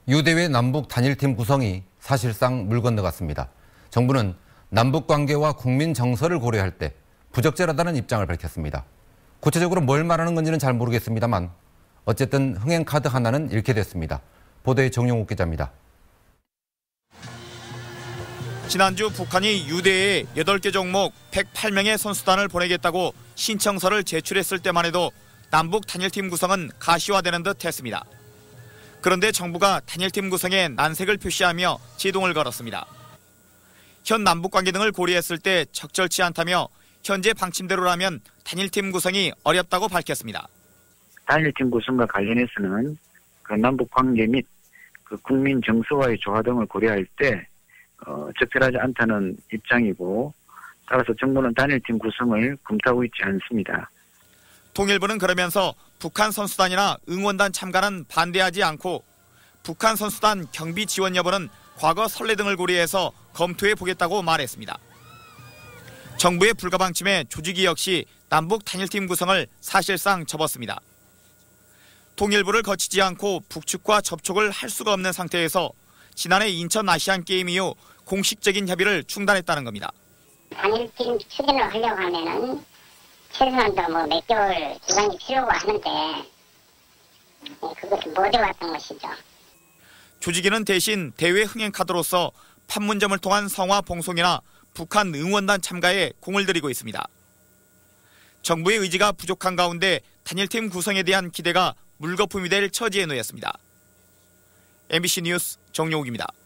유대회 남북 단일팀 구성이 사실상 물 건너갔습니다. 정부는 남북 관계와 국민 정서를 고려할 때 부적절하다는 입장을 밝혔습니다. 구체적으로 뭘 말하는 건지는 잘 모르겠습니다만 어쨌든 흥행 카드 하나는 잃게 됐습니다. 보도에 정용욱 기자입니다. 지난주 북한이 유대에 8개 종목 108명의 선수단을 보내겠다고 신청서를 제출했을 때만 해도 남북 단일팀 구성은 가시화되는 듯 했습니다. 그런데 정부가 단일팀 구성에 난색을 표시하며 제동을 걸었습니다. 현 남북 관계 등을 고려했을 때 적절치 않다며 현재 방침대로라면 단일팀 구성이 어렵다고 밝혔습니다. 단일팀 구성과 관련해서는 그 남북 관계 및 그 국민 정서와의 조화 등을 고려할 때 적절하지 않다는 입장이고, 따라서 정부는 단일팀 구성을 검토하고 있지 않습니다. 통일부는 그러면서 북한 선수단이나 응원단 참가는 반대하지 않고 북한 선수단 경비 지원 여부는 과거 선례 등을 고려해서 검토해 보겠다고 말했습니다. 정부의 불가 방침에 조직위 역시 남북 단일팀 구성을 사실상 접었습니다. 통일부를 거치지 않고 북측과 접촉을 할 수가 없는 상태에서 지난해 인천 아시안게임 이후 공식적인 협의를 중단했다는 겁니다. 단일팀 추진을 하려고 하면은 최소한도 몇 개월 기간이 필요가 하는데 그것도 못 해왔던 것이죠. 조직위는 대신 대회 흥행 카드로서 판문점을 통한 성화 봉송이나 북한 응원단 참가에 공을 들이고 있습니다. 정부의 의지가 부족한 가운데 단일팀 구성에 대한 기대가 물거품이 될 처지에 놓였습니다. MBC 뉴스 정용욱입니다.